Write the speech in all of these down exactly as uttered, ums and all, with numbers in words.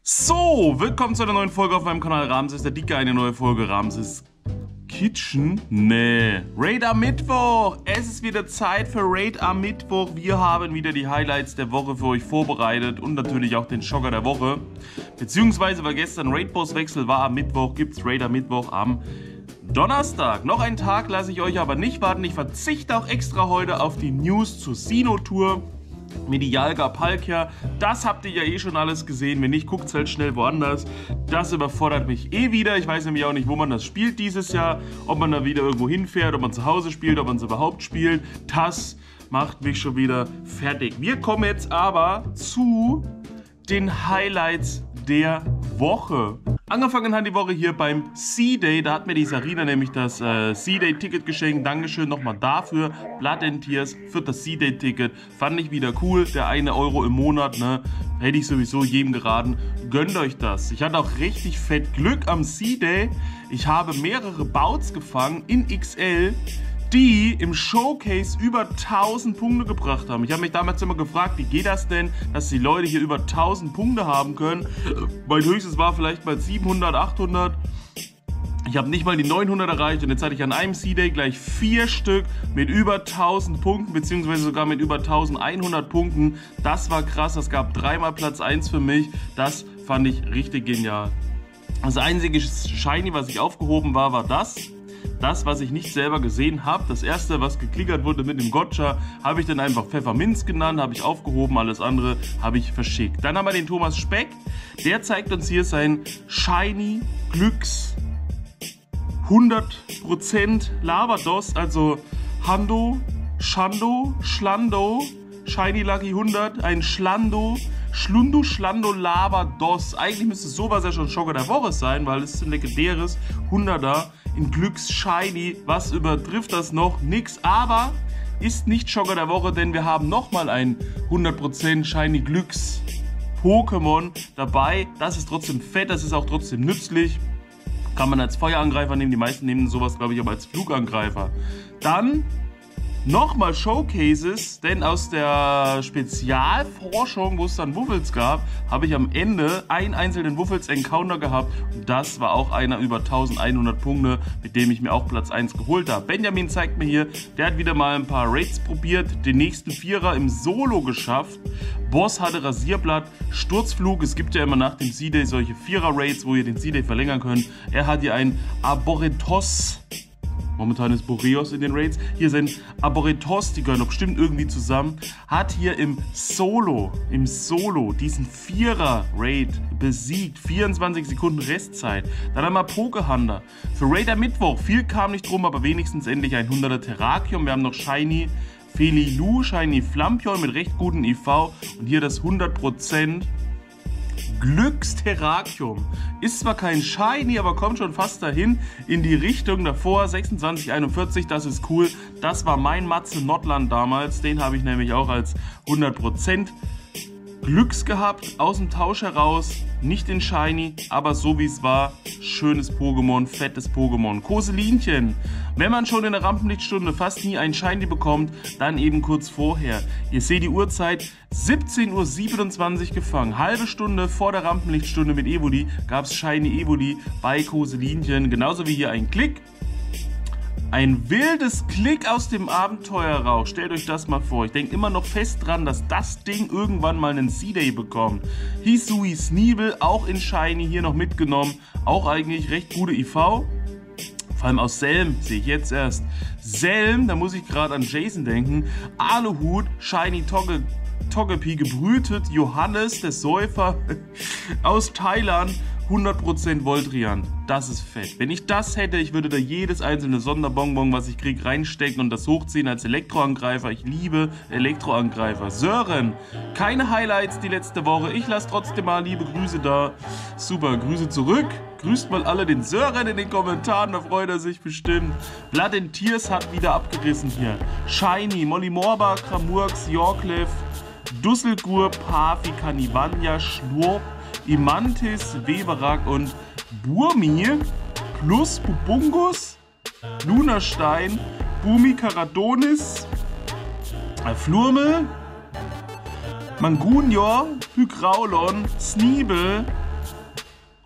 So, willkommen zu einer neuen Folge auf meinem Kanal Ramses der Dicke, eine neue Folge Ramses Kitchen. Nee, Raid am Mittwoch. Es ist wieder Zeit für Raid am Mittwoch. Wir haben wieder die Highlights der Woche für euch vorbereitet und natürlich auch den Schocker der Woche. Beziehungsweise, weil gestern Raid-Boss-Wechsel war, am Mittwoch gibt es Raid am Mittwoch am Donnerstag. Noch einen Tag lasse ich euch aber nicht warten. Ich verzichte auch extra heute auf die News zur Sino-Tour. Medialga Palkia, das habt ihr ja eh schon alles gesehen. Wenn nicht, guckt es halt schnell woanders. Das überfordert mich eh wieder. Ich weiß nämlich auch nicht, wo man das spielt dieses Jahr. Ob man da wieder irgendwo hinfährt, ob man zu Hause spielt, ob man es überhaupt spielt. Das macht mich schon wieder fertig. Wir kommen jetzt aber zu den Highlights der Woche. Angefangen hat die Woche hier beim C-Day, da hat mir die Sarina nämlich das äh, C-Day-Ticket geschenkt. Dankeschön nochmal dafür. Blood and Tears für das C-Day-Ticket. Fand ich wieder cool. Der eine Euro im Monat, ne? Hätte ich sowieso jedem geraten. Gönnt euch das. Ich hatte auch richtig fett Glück am C-Day. Ich habe mehrere Bouts gefangen in X L, die im Showcase über tausend Punkte gebracht haben. Ich habe mich damals immer gefragt, wie geht das denn, dass die Leute hier über tausend Punkte haben können. Mein höchstes war vielleicht mal siebenhundert, achthundert. Ich habe nicht mal die neunhundert erreicht und jetzt hatte ich an einem C-Day gleich vier Stück mit über tausend Punkten, beziehungsweise sogar mit über elfhundert Punkten. Das war krass, das gab dreimal Platz eins für mich. Das fand ich richtig genial. Das einzige Shiny, was ich aufgehoben war, war das. Das, was ich nicht selber gesehen habe, das erste, was geklickert wurde mit dem Gotcha, habe ich dann einfach Pfefferminz genannt, habe ich aufgehoben, alles andere habe ich verschickt. Dann haben wir den Thomas Speck, der zeigt uns hier sein Shiny Glücks hundert Prozent Lavados, also Hando, Shando, Schlando, Shiny Lucky hundert, ein Schlando, Schlundo, Schlando, Lavados. Eigentlich müsste sowas ja schon Schocker der Woche sein, weil es ist ein legendäres hunderter in Glücks Shiny. Was übertrifft das noch? Nix, aber ist nicht Schocker der Woche, denn wir haben nochmal ein hundert Prozent Shiny Glücks Pokémon dabei. Das ist trotzdem fett, das ist auch trotzdem nützlich. Kann man als Feuerangreifer nehmen, die meisten nehmen sowas, glaube ich, aber als Flugangreifer. Dann nochmal Showcases, denn aus der Spezialforschung, wo es dann Wuffels gab, habe ich am Ende einen einzelnen Wuffels-Encounter gehabt. Und das war auch einer über elfhundert Punkte, mit dem ich mir auch Platz eins geholt habe. Benjamin zeigt mir hier, der hat wieder mal ein paar Raids probiert, den nächsten Vierer im Solo geschafft. Boss hatte Rasierblatt, Sturzflug. Es gibt ja immer nach dem C-Day solche Vierer-Raids, wo ihr den C-Day verlängern könnt. Er hat hier einen Arboretos. Momentan ist Boreos in den Raids. Hier sind Arboretos, die gehören doch bestimmt irgendwie zusammen. Hat hier im Solo, im Solo diesen Vierer-Raid besiegt. vierundzwanzig Sekunden Restzeit. Dann haben wir Pokehunter. Für Raid am Mittwoch, viel kam nicht drum, aber wenigstens endlich ein hunderter Terrakium. Wir haben noch Shiny Felilu, Shiny Flampion mit recht guten I V. Und hier das hundert Prozent Glücksterrakium. Ist zwar kein Shiny, aber kommt schon fast dahin in die Richtung davor. sechsundzwanzig einundvierzig, das ist cool. Das war mein Matze Nordland damals. Den habe ich nämlich auch als hundert Prozent Glücks gehabt. Aus dem Tausch heraus. Nicht in Shiny, aber so wie es war. Schönes Pokémon, fettes Pokémon. Koselinchen. Wenn man schon in der Rampenlichtstunde fast nie ein Shiny bekommt, dann eben kurz vorher. Ihr seht die Uhrzeit, siebzehn Uhr siebenundzwanzig gefangen. Halbe Stunde vor der Rampenlichtstunde mit Evoli gab es Shiny Evoli bei Koselinchen. Genauso wie hier ein Klick. Ein wildes Klick aus dem Abenteuerrauch. Stellt euch das mal vor. Ich denke immer noch fest dran, dass das Ding irgendwann mal einen C-Day bekommt. Hisui Sneebel, auch in Shiny, hier noch mitgenommen. Auch eigentlich recht gute I V. Vor allem aus Selm, sehe ich jetzt erst. Selm, da muss ich gerade an Jason denken. Aluhut, Shiny Togge, Togepi, gebrütet. Johannes, der Säufer aus Thailand. hundert Prozent Voltrian, das ist fett. Wenn ich das hätte, ich würde da jedes einzelne Sonderbonbon, was ich kriege, reinstecken und das hochziehen als Elektroangreifer. Ich liebe Elektroangreifer. Sören, keine Highlights die letzte Woche. Ich lasse trotzdem mal liebe Grüße da. Super, Grüße zurück. Grüßt mal alle den Sören in den Kommentaren, da freut er sich bestimmt. Blood and Tears hat wieder abgerissen hier. Shiny, Mollymorba, Kramurks, Yorklef, Dusselgur, Pafi, Canivania, Schlurp, Imantis, Weberak und Burmi plus Bubungus, Lunastein, Bumi Caradonis, Flurmel, Mangunior, Hygraulon, Sneebel,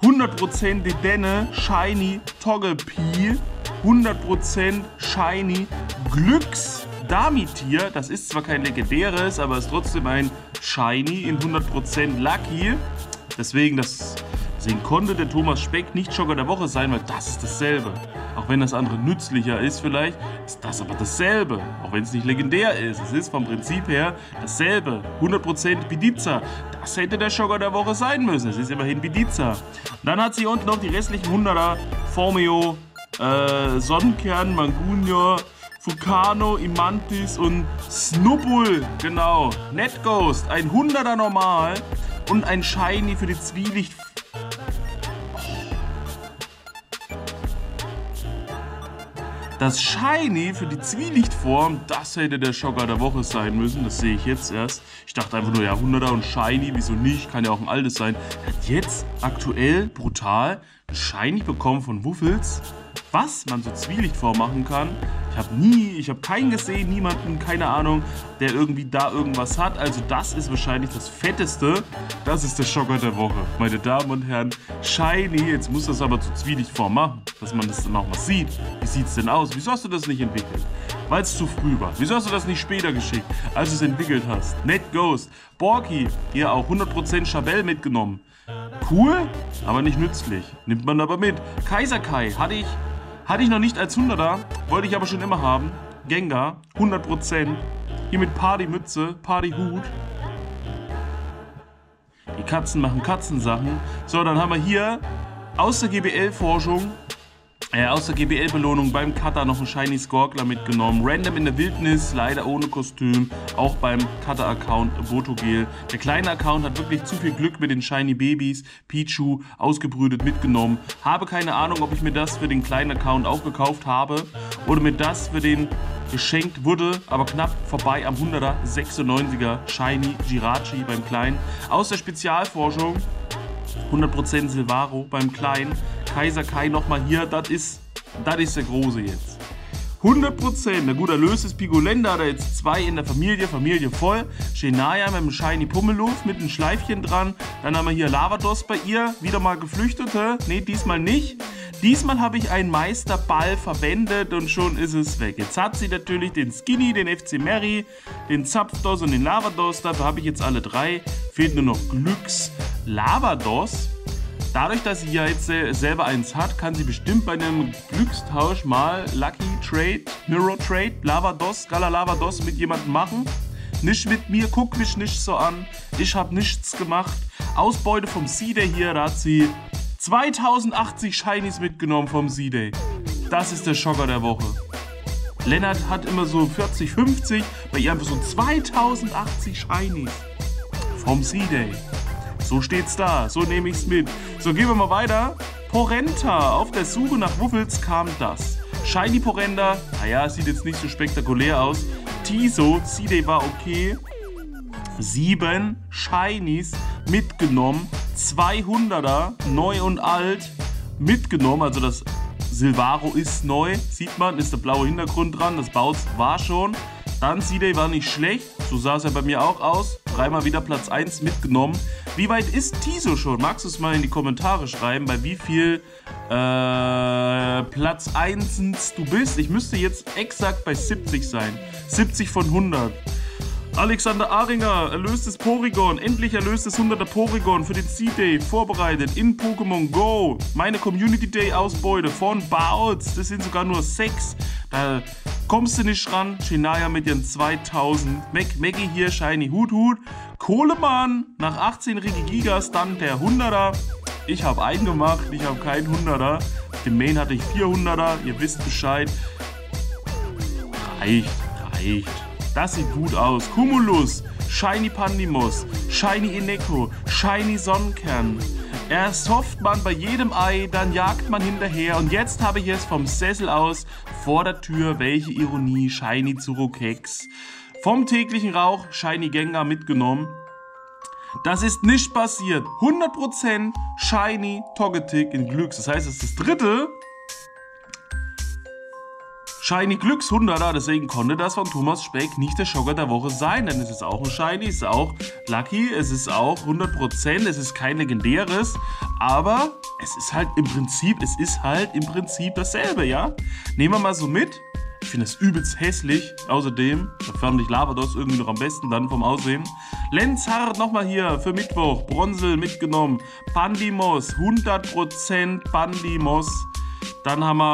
hundert Prozent Dedenne Shiny Togepi, hundert Prozent Shiny Glücks Damitier. Das ist zwar kein legendäres, aber ist trotzdem ein Shiny in hundert Prozent Lucky. Deswegen, das, deswegen konnte der Thomas Speck nicht Schocker der Woche sein, weil das ist dasselbe. Auch wenn das andere nützlicher ist vielleicht, ist das aber dasselbe. Auch wenn es nicht legendär ist. Es ist vom Prinzip her dasselbe. hundert Prozent Pidizza. Das hätte der Schocker der Woche sein müssen. Es ist immerhin Pidizza. Und dann hat sie unten noch die restlichen hunderter. Formio, äh, Sonnenkern, Mangunia, Vulcano, Imantis und Snubbul. Genau. Netghost. Ein hunderter normal und ein Shiny für die Zwielicht. Das Shiny für die Zwielichtform, das hätte der Schocker der Woche sein müssen. Das sehe ich jetzt erst. Ich dachte einfach nur, ja, hunderter und Shiny, wieso nicht? Kann ja auch ein altes sein. Hat jetzt aktuell brutal ein Shiny bekommen von Wuffels. Was man so Zwielichtform machen kann. Ich habe nie, ich habe keinen gesehen, niemanden, keine Ahnung, der irgendwie da irgendwas hat. Also das ist wahrscheinlich das Fetteste. Das ist der Schocker der Woche. Meine Damen und Herren, Shiny, jetzt muss das aber zur Zwielichtform machen, dass man das dann auch mal sieht. Wie sieht es denn aus? Wieso hast du das nicht entwickelt? Weil es zu früh war. Wieso hast du das nicht später geschickt, als du es entwickelt hast? Netghost, Borki, hier auch hundert Prozent Chabelle mitgenommen. Cool, aber nicht nützlich. Nimmt man aber mit. Kaiserkai hatte ich, hatte ich noch nicht als hunderter, wollte ich aber schon immer haben. Gengar, hundert Prozent. Hier mit Partymütze, Partyhut. Die Katzen machen Katzensachen. So, dann haben wir hier aus der G B L-Forschung, äh, aus der G B L-Belohnung beim Cutter noch einen Shiny Skorkler mitgenommen. Random in der Wildnis, leider ohne Kostüm. Auch beim Cutter-Account Botogel. Der kleine Account hat wirklich zu viel Glück mit den Shiny Babys. Pichu, ausgebrütet, mitgenommen. Habe keine Ahnung, ob ich mir das für den kleinen Account auch gekauft habe oder mir das für den geschenkt wurde, aber knapp vorbei am hunderter sechsundneunziger Shiny Jirachi beim Kleinen. Aus der Spezialforschung hundert Prozent Silvaro beim Kleinen. Kaiserkai nochmal hier, das ist, das ist der Große jetzt. hundert Prozent, na gut, erlöst ist Pigolenda, da jetzt zwei in der Familie, Familie voll. Shenaya mit dem Shiny Pummeluff mit einem Schleifchen dran. Dann haben wir hier Lavados bei ihr, wieder mal Geflüchtete. Ne, diesmal nicht. Diesmal habe ich einen Meisterball verwendet und schon ist es weg. Jetzt hat sie natürlich den Skinny, den F C Mary, den Zapdos und den Lavados. Dafür habe ich jetzt alle drei. Fehlt nur noch Glücks Lavados. Dadurch, dass sie ja jetzt selber eins hat, kann sie bestimmt bei einem Glückstausch mal Lucky Trade, Mirror Trade, Lavados, Gala Lavados mit jemandem machen. Nicht mit mir, guck mich nicht so an. Ich habe nichts gemacht. Ausbeute vom C-Day hier, da hat sie zweitausendachtzig Shinies mitgenommen vom C-Day. Das ist der Schocker der Woche. Lennart hat immer so vierzig, fünfzig, bei ihr einfach so zweitausendachtzig Shinies vom C-Day. So steht's da, so nehme ich's mit. So, gehen wir mal weiter. Porenta, auf der Suche nach Wuffels kam das. Shiny Porenta, naja, sieht jetzt nicht so spektakulär aus. Tiso, C-Day war okay. Sieben Shinies mitgenommen. zweihunderter, neu und alt, mitgenommen. Also das Silvaro ist neu, sieht man, ist der blaue Hintergrund dran. Das Baus war schon. Dann C-Day war nicht schlecht, so sah es ja bei mir auch aus. Dreimal wieder Platz eins mitgenommen. Wie weit ist Tiso schon? Magst du es mal in die Kommentare schreiben, bei wie viel äh, Platz eins du bist? Ich müsste jetzt exakt bei siebzig sein. siebzig von hundert. Alexander Aringer, erlöstes Porygon, endlich erlöstes hunderter Porygon für den C-Day, vorbereitet in Pokémon Go. Meine Community Day Ausbeute von Bouts, das sind sogar nur sechs. Da kommst du nicht ran. Shenaya mit ihren zweitausend. Mac Maggie hier, Shiny Hut Hut. Kohlemann, nach achtzehn Regigigas dann der hunderter. Ich habe einen gemacht, ich habe keinen hunderter. Im Main hatte ich vierhunderter, ihr wisst Bescheid. Reicht, reicht. Das sieht gut aus. Cumulus, Shiny Pandimos, Shiny Eneko, Shiny Sonnenkern. Erst hofft man bei jedem Ei, dann jagt man hinterher. Und jetzt habe ich es vom Sessel aus vor der Tür. Welche Ironie, Shiny Zurokex. Vom täglichen Rauch Shiny Gengar mitgenommen. Das ist nicht passiert. hundert Prozent Shiny Togetic in Glücks. Das heißt, es ist das dritte Shiny Glücks hunderter, deswegen konnte das von Thomas Speck nicht der Schocker der Woche sein, denn es ist auch ein Shiny, es ist auch Lucky, es ist auch hundert Prozent, es ist kein legendäres, aber es ist halt im Prinzip, es ist halt im Prinzip dasselbe, ja? Nehmen wir mal so mit. Ich finde das übelst hässlich. Außerdem, da fand ich Lavados irgendwie noch am besten dann vom Aussehen. Lenzhardt nochmal hier für Mittwoch. Bronzel mitgenommen. Pandimos, hundert Prozent Pandimos. Dann haben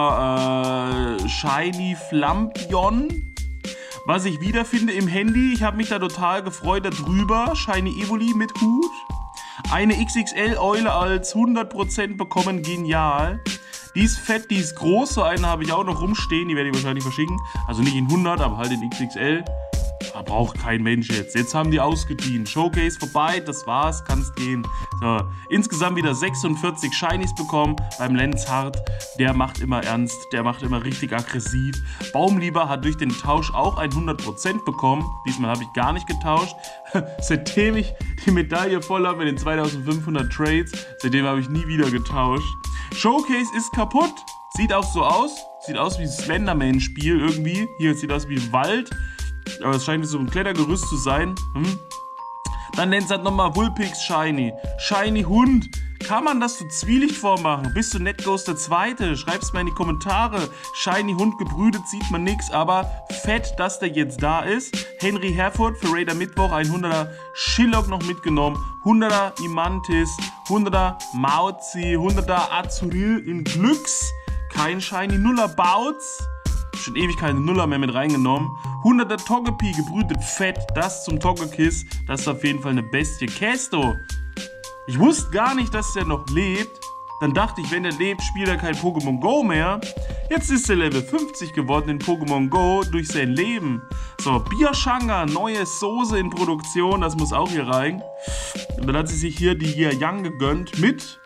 wir äh, Shiny Flampion. Was ich wiederfinde im Handy. Ich habe mich da total gefreut darüber. Shiny Evoli mit Hut. Eine X X L-Eule als hundert Prozent bekommen. Genial. Die ist fett, die ist groß, so eine habe ich auch noch rumstehen, die werde ich wahrscheinlich verschicken. Also nicht in hundert, aber halt in X X L. Da braucht kein Mensch jetzt. Jetzt haben die ausgedient. Showcase vorbei, das war's, kann's gehen. So, insgesamt wieder sechsundvierzig Shinies bekommen beim Lenzhardt. Der macht immer ernst, der macht immer richtig aggressiv. Baumlieber hat durch den Tausch auch hundert Prozent bekommen. Diesmal habe ich gar nicht getauscht. Seitdem ich die Medaille voll habe mit den zweitausendfünfhundert Trades, seitdem habe ich nie wieder getauscht. Showcase ist kaputt. Sieht auch so aus. Sieht aus wie ein Slenderman-Spiel irgendwie. Hier sieht aus wie Wald. Aber es scheint so ein Klettergerüst zu sein. Hm. Dann nennt es halt nochmal Vulpix Shiny. Shiny Hund. Kann man das so Zwielicht vormachen? Bist du Netghost der Zweite? Schreib's mal in die Kommentare. Shiny Hund gebrütet, sieht man nix, aber fett, dass der jetzt da ist. Henry Herford für Raider Mittwoch, hunderter Shillock noch mitgenommen. hunderter Imantis, hunderter Mauzi, hunderter Azuril in Glücks. Kein Shiny Nuller Bautz. Schon ewig keine Nuller mehr mit reingenommen. hunderter Togepi gebrütet, fett. Das zum Togekiss. Das ist auf jeden Fall eine Bestie. Kesto. Ich wusste gar nicht, dass der noch lebt. Dann dachte ich, wenn er lebt, spielt er kein Pokémon Go mehr. Jetzt ist er Level fünfzig geworden in Pokémon Go durch sein Leben. So, Biershanga, neue Soße in Produktion. Das muss auch hier rein. Und dann hat sie sich hier die Year Young gegönnt mit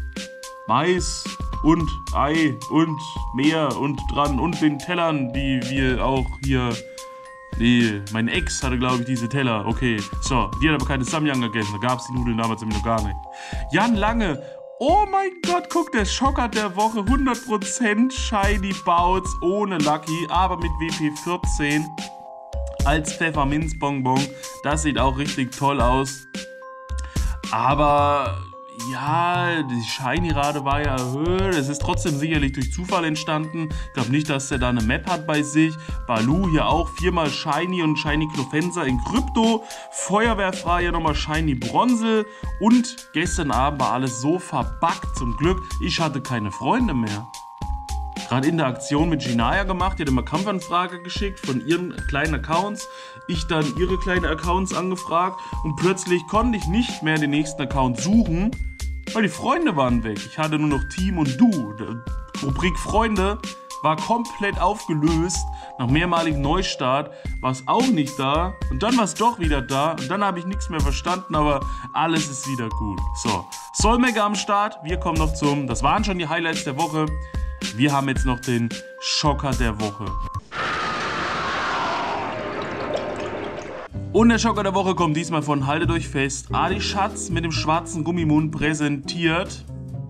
Mais und Ei und Meer und dran und den Tellern, die wir auch hier... Nee, mein Ex hatte, glaube ich, diese Teller. Okay, so, die hat aber keine Samyang gegessen. Da gab es die Nudeln damals nämlich noch gar nicht. Jan Lange. Oh mein Gott, guck, der Schocker der Woche. hundert Prozent Shiny Bouts ohne Lucky, aber mit W P vierzehn als Pfefferminzbonbon. Das sieht auch richtig toll aus. Aber... ja, die Shiny-Rate war ja erhöht. Es ist trotzdem sicherlich durch Zufall entstanden. Ich glaube nicht, dass er da eine Map hat bei sich. Balu hier auch viermal Shiny und Shiny Clofensa in Krypto. Feuerwehrfrei hier nochmal Shiny Bronzel. Und gestern Abend war alles so verbuggt. Zum Glück, ich hatte keine Freunde mehr. Gerade in der Aktion mit Jinaya gemacht, die hat immer Kampfanfrage geschickt von ihren kleinen Accounts. Ich dann ihre kleinen Accounts angefragt und plötzlich konnte ich nicht mehr den nächsten Account suchen, weil die Freunde waren weg. Ich hatte nur noch Team und Du. Die Rubrik Freunde war komplett aufgelöst. Nach mehrmaligem Neustart war es auch nicht da und dann war es doch wieder da und dann habe ich nichts mehr verstanden, aber alles ist wieder gut. So, Solmega am Start, wir kommen noch zum, das waren schon die Highlights der Woche. Wir haben jetzt noch den Schocker der Woche. Und der Schocker der Woche kommt diesmal von Haltet euch fest. Adi Schatz mit dem schwarzen Gummimund präsentiert.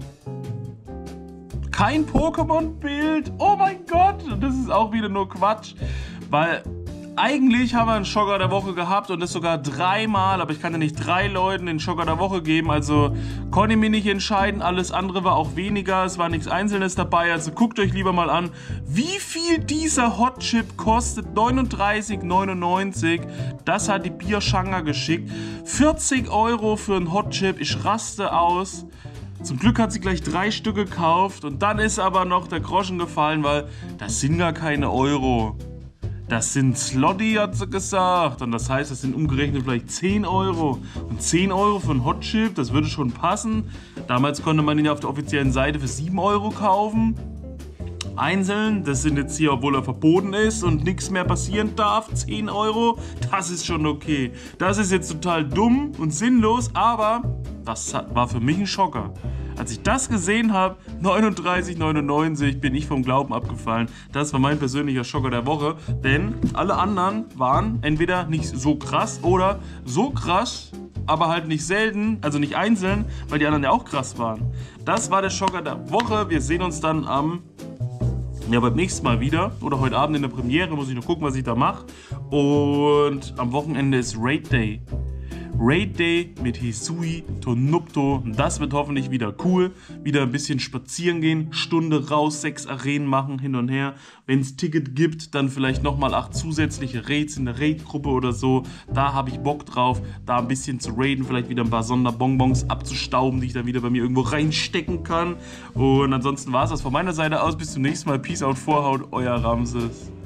Kein Pokémon-Bild. Oh mein Gott. Das ist auch wieder nur Quatsch. Weil eigentlich haben wir einen Schocker der Woche gehabt und das sogar dreimal. Aber ich kann ja nicht drei Leuten den Schocker der Woche geben. Also konnte ich mich nicht entscheiden. Alles andere war auch weniger. Es war nichts Einzelnes dabei. Also guckt euch lieber mal an, wie viel dieser Hot Chip kostet. neununddreißig neunundneunzig. Das hat die Biershanga geschickt. vierzig Euro für einen Hot Chip. Ich raste aus. Zum Glück hat sie gleich drei Stück gekauft. Und dann ist aber noch der Groschen gefallen, weil das sind gar keine Euro. Das sind Slotty, hat sie gesagt. Und das heißt, das sind umgerechnet vielleicht zehn Euro. Und zehn Euro für einen Hot Chip, das würde schon passen. Damals konnte man ihn ja auf der offiziellen Seite für sieben Euro kaufen. Einzeln, das sind jetzt hier, obwohl er verboten ist und nichts mehr passieren darf, zehn Euro. Das ist schon okay. Das ist jetzt total dumm und sinnlos, aber das war für mich ein Schocker. Als ich das gesehen habe, neununddreißig neunundneunzig, bin ich vom Glauben abgefallen. Das war mein persönlicher Schocker der Woche, denn alle anderen waren entweder nicht so krass oder so krass, aber halt nicht selten, also nicht einzeln, weil die anderen ja auch krass waren. Das war der Schocker der Woche. Wir sehen uns dann am Ja, beim nächsten Mal wieder. Oder heute Abend in der Premiere. Muss ich noch gucken, was ich da mache. Und am Wochenende ist Raid Day. Raid Day mit Hisui, Tonupto. Das wird hoffentlich wieder cool. Wieder ein bisschen spazieren gehen, Stunde raus, sechs Arenen machen, hin und her. Wenn es Ticket gibt, dann vielleicht nochmal acht zusätzliche Raids in der Raid-Gruppe oder so. Da habe ich Bock drauf, da ein bisschen zu raiden, vielleicht wieder ein paar Sonderbonbons abzustauben, die ich dann wieder bei mir irgendwo reinstecken kann. Und ansonsten war es das von meiner Seite aus. Bis zum nächsten Mal. Peace out, Vorhaut, euer Ramses.